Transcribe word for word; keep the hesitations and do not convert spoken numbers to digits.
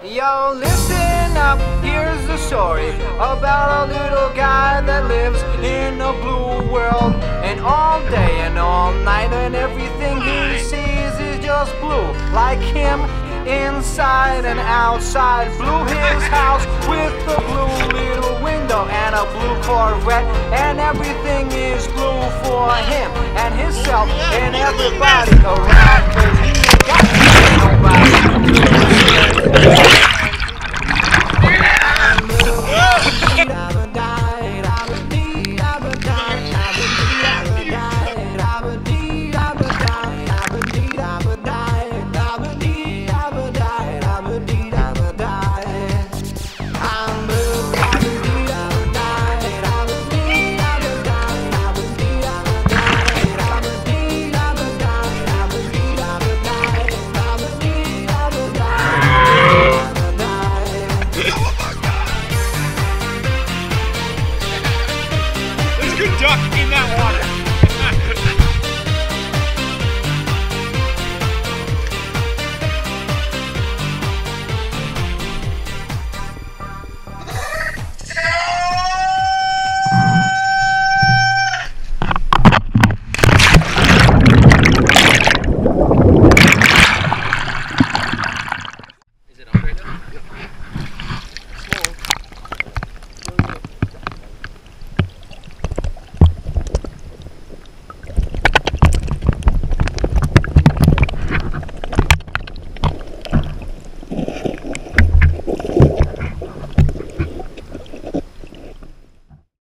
Yo, listen up, here's the story about a little guy that lives in a blue world. And all day and all night and everything he sees is just blue. Like him, inside and outside. Blue his house with a blue little window and a blue Corvette. And everything is blue for him and himself and everybody around, 'cause he ain't got nobody.